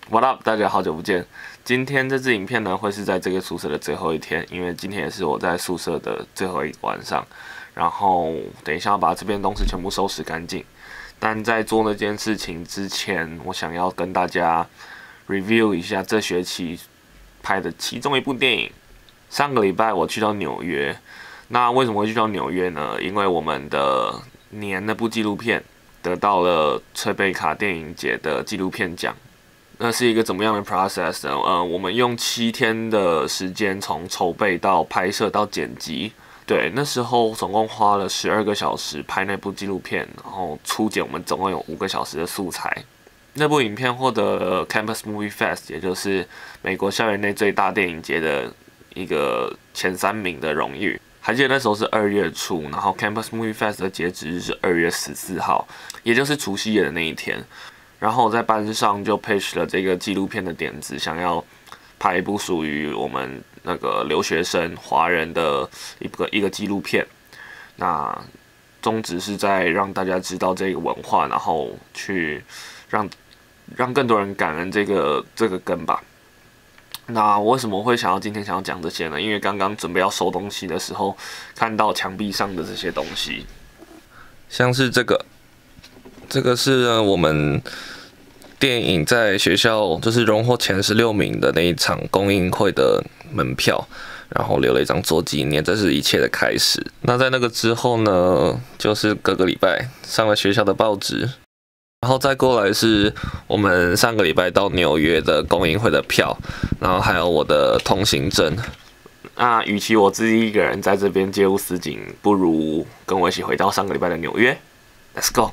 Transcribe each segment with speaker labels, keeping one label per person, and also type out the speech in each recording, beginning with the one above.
Speaker 1: What up， 大家好久不见。今天这支影片呢，会是在这个宿舍的最后一天，因为今天也是我在宿舍的最后一个晚上。然后等一下要把这边东西全部收拾干净。但在做那件事情之前，我想要跟大家 review 一下这学期拍的其中一部电影。上个礼拜我去到纽约，那为什么会去到纽约呢？因为我们的年那部纪录片得到了翠贝卡电影节的纪录片奖。那是一个怎么样的 process 呢？我们用7天的时间，从筹备到拍摄到剪辑。对，那时候总共花了12个小时拍那部纪录片，然后初剪我们总共有5个小时的素材。那部影片获得了 Campus Movie Fest， 也就是美国校园内最大电影节的一个前3名的荣誉。还记得那时候是2月初，然后 Campus Movie Fest 的截止日是2月14号，也就是除夕夜的那一天。然后我在班上就 pitch 了这个纪录片的点子，想要拍一部属于我们那个留学生华人的一个纪录片。那宗旨是在让大家知道这个文化，然后去让更多人感恩这个根吧。那我为什么会今天想要讲这些呢？因为刚刚准备要收东西的时候，看到墙壁上的这些东西，像是这个是我们电影在学校就是荣获前16名的那一场公映会的门票，然后留了一张做纪念，这是一切的开始。那在那个之后呢，就是隔个礼拜上了学校的报纸，然后再过来是我们上个礼拜到纽约的公映会的票，然后还有我的通行证。那与其我自己一个人在这边介入实景，不如跟我一起回到上个礼拜的纽约。Let's go。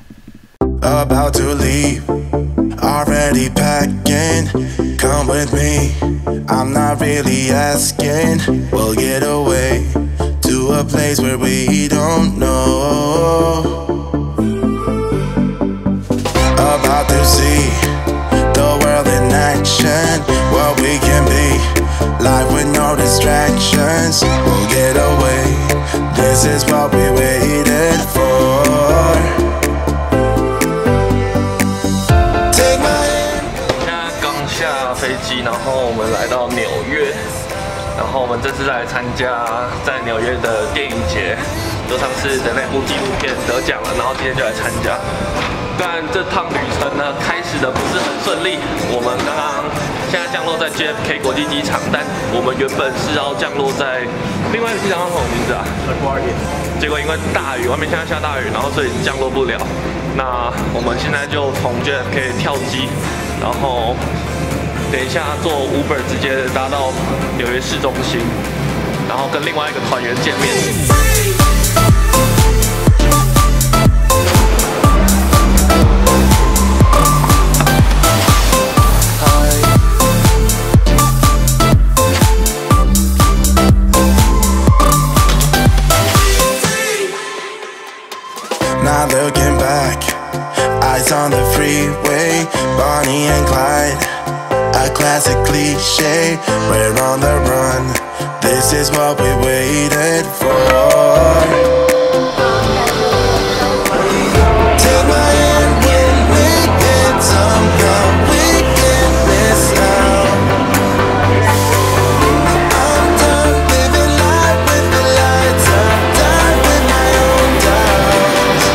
Speaker 2: About to leave, already packing. Come with me, I'm not really asking. We'll get away to a place where we don't know. About to see the world in action, what we can be, life with no distractions. We'll get away, this is what we waited for.
Speaker 1: 飞机，然后我们来到纽约，然后我们这次来参加在纽约的电影节，就上次的那部纪录片得奖了，然后今天就来参加。但这趟旅程呢，开始的不是很顺利。我们刚刚现在降落在 JFK 国际机场，但我们原本是要降落在另外一个机场，叫什么名字啊？结果因为大雨，外面现在下大雨，然后所以降落不了。那我们现在就从 JFK 跳机，然后等一下坐 Uber 直接搭到纽约市中心，然后跟另外一个团员见面。
Speaker 2: Not looking back, eyes on the freeway, Bonnie and Clyde.A classic cliche, we're on the run. This is what we waited for. Take my hand when we get somehow we can't miss out. I'm done living life with the lights up, done with my own doubts.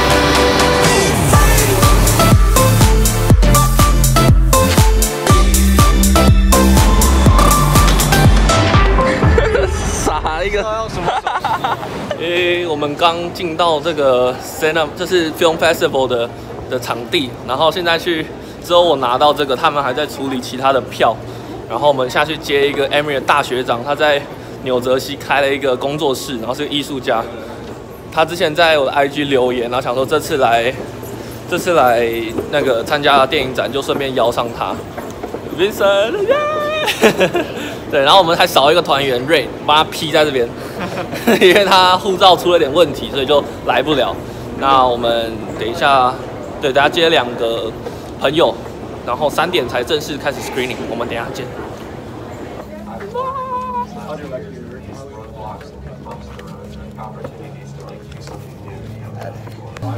Speaker 1: 傻一个，我们刚进到这个 Stand Up， 这是 Film Festival 的场地，然后现在之后我拿到这个，他们还在处理其他的票，然后我们下去接一个 Emory 的大学长，他在纽泽西开了一个工作室，然后是个艺术家，他之前在我的 IG 留言，然后想说这次来那个参加电影展，就顺便邀上他 ，Vincent， 对，然后我们还少一个团员 Ray， 帮他 P 在这边，因为他护照出了点问题，所以就来不了。那我们等一下，对，等下接2个朋友，然后3点才正式开始 screening， 我们等一下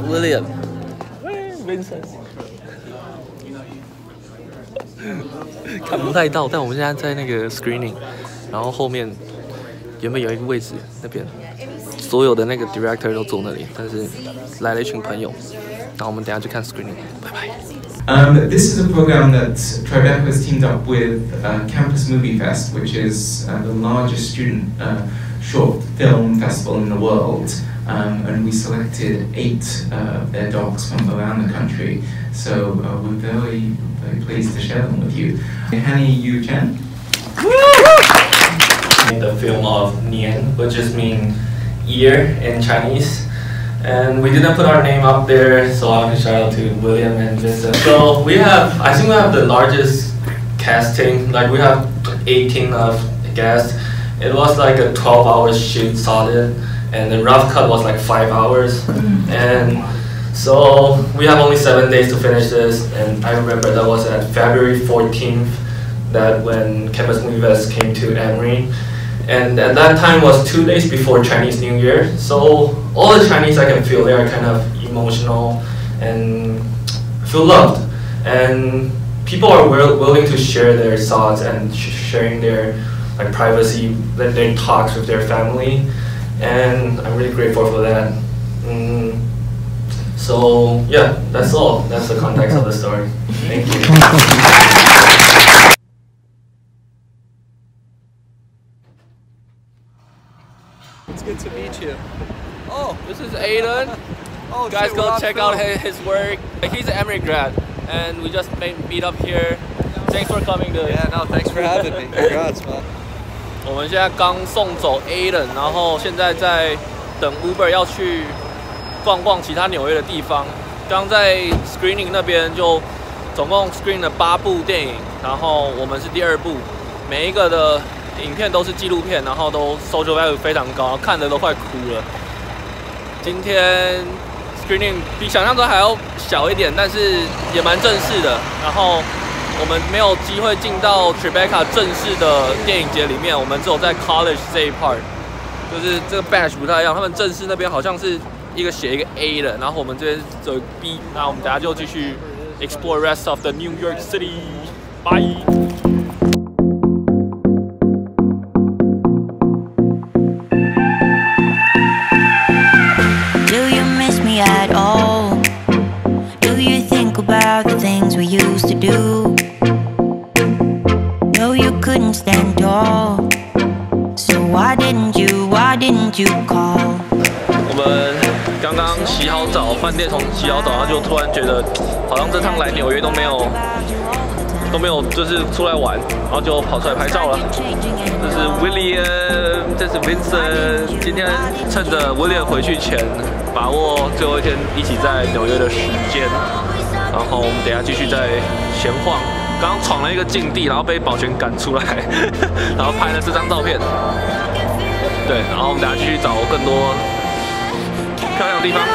Speaker 1: 见。William，Vincent。 看不太到，但我们现在在那个 screening， 然后后面原本有一个位置，那边所有的那个 director 都坐那里，但是来了一群朋友，然后我们等一下去看 screening， 拜拜。
Speaker 3: This is a program that Tribeca has teamed up with Campus Movie Fest, which is the largest student short film festival in the world. And we selected 8 of their docs from around the country. So we're very, very pleased to share them with you. Hanny Yu Chen.
Speaker 1: The film of Nian, which just means year in Chinese. And we didn't put our name up there, so I want to shout out to William and Vincent. So I think we have the largest casting, like we have 18 of guests. It was like a 12-hour shoot solid, and the rough cut was like 5 hours. And so we have only 7 days to finish this, and I remember that was at February 14th, that when Campus Movie Fest came to Emory. And at that time was 2 days before Chinese New Year, so all the Chinese I can feel, they are kind of emotional and feel loved. And people are willing to share their thoughts and sharing their privacy, their talks with their family. And I'm really grateful for that. So yeah, that's all. That's the context of the story. Thank you.
Speaker 4: It's good to meet you.
Speaker 1: Oh, this is Aiden.
Speaker 4: Oh,
Speaker 1: guys,
Speaker 4: shit,
Speaker 1: go check out his work. He's an Emory grad, and we just meet up here. Thanks for coming, dude.
Speaker 4: Yeah, no, thanks for having me. Congrats, man.
Speaker 1: 我们现在刚送走 Aiden， 然后现在在等 Uber 要去逛逛其他纽约的地方。刚在 screening 那边就总共 screen 了8部电影，然后我们是第2部，每一个的影片都是纪录片，然后都 social value 非常高，看得都快哭了。今天 screening 比想象中还要小一点，但是也蛮正式的。然后我们没有机会进到 Tribeca 正式的电影节里面，我们只有在 college 这一 part， 就是这个 batch 不太一样。他们正式那边好像是一个写一个 A 的，然后我们这边走 B， 那我们等下就继续 explore rest of the New York City。Bye。
Speaker 5: At all? Do you think about the things we used to do? No, you couldn't stand tall. So why didn't you call?
Speaker 1: 我们刚刚洗好澡，饭店从洗好澡，然后就突然觉得好像这趟来纽约都没有就是出来玩，然后就跑出来拍照了。这是 William， 这是 Vincent。今天趁着 William 回去前，把握最后一天一起在纽约的时间。然后我们等一下继续再闲晃。刚刚闯了一个禁地，然后被保全赶出来，然后拍了这张照片。对，然后我们等一下继续找更多漂亮的地方。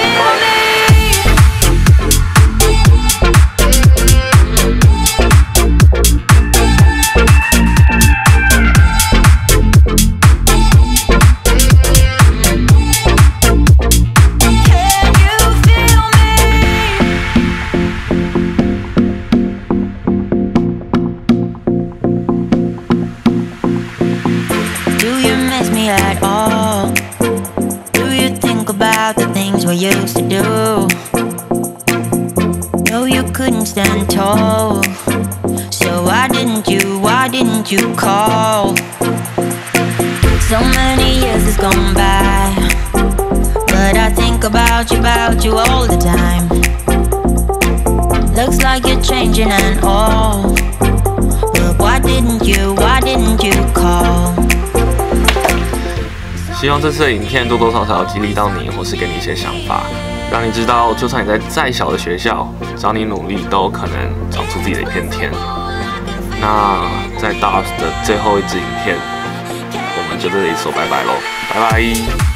Speaker 5: At all? Do you think about the things we used to do? No, you couldn't stand tall. So why didn't you call? So many years has gone by, but I think about you all the time. Looks like you're changing and all, but why didn't you call?
Speaker 1: 希望这次的影片多多少少激励到你，或是给你一些想法，让你知道，就算你在再小的学校，只要你努力，都有可能长出自己的一片天。那在 DARS 的最后一支影片，我们就在这里说拜拜喽，拜拜。